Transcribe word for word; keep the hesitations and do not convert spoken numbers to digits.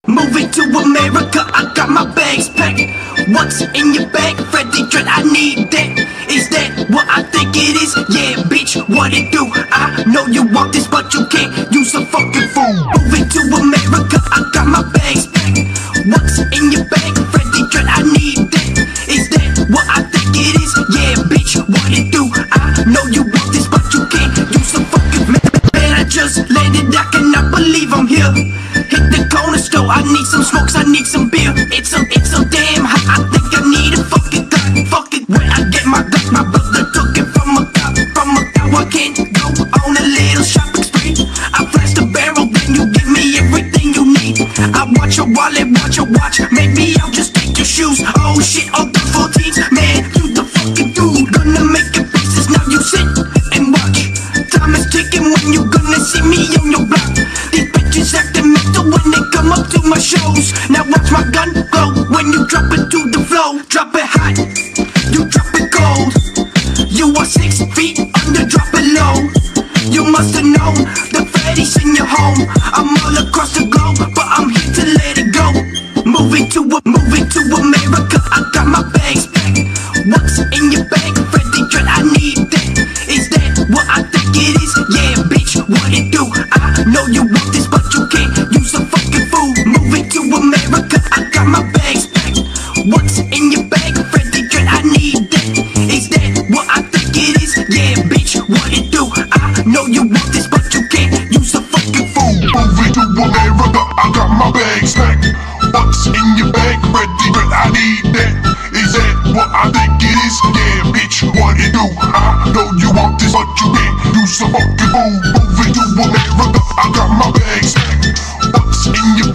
Moving to America, I got my bags packed. What's in your bag? Freddy Dread, I need that. Is that what I think it is? Yeah, bitch, what it do? I know you want this, but you can't. Use a fucking fool. Moving to America, I got my bags packed. What's in your bag? Freddy Dread, I need that. Is that what I think it is? Yeah, bitch, what it do? I know you want this, but you can't. Use a fucking man. Man, I just landed, I cannot believe I'm here. Hit the corner store, I need some smokes, I need some beer. It's so, it's so damn hot, I think I need a fucking gun. Fuck it, where I get my gun, my brother took it from a cop. From a cow, I can't go on a little shopping spree. I flash the barrel, then you give me everything you need. I watch your wallet, watch your watch, maybe I'll just take your shoes. Oh shit, all the fourteens, man, you the fucking dude. Gonna make it pieces, now you sit and watch. Time is ticking when you gonna see me on your block. These bitches acting mental when they come up to my shows. Now watch my gun go when you drop it to the flow. Drop it hot, you drop it cold. You are six feet under, drop it low. You must have known the Freddy's in your home. I'm all across the globe, but I'm here to let it go. Moving to a, moving to America, I got my bags packed. What's in your bag? Freddy Dread, I need that. Is that what I think it is? Yeah, bitch, what it do? I know you want this, but you can't. Use a fucking fool. Moving to America, I got my bags packed. What's in your bag? Freddy Dread, I need that. Is that what I think it is? Yeah, bitch, what it do? I know you want this, but you can't. Use a fucking fool. Moving to America, I got my bags packed. What's in your bag? Freddy Dread, I need that. Is that what I think it is? Yeah, bitch, what it do? I know you want this, but you can't. Use a fucking fool. Moving to America, I got my bags packed. What's in your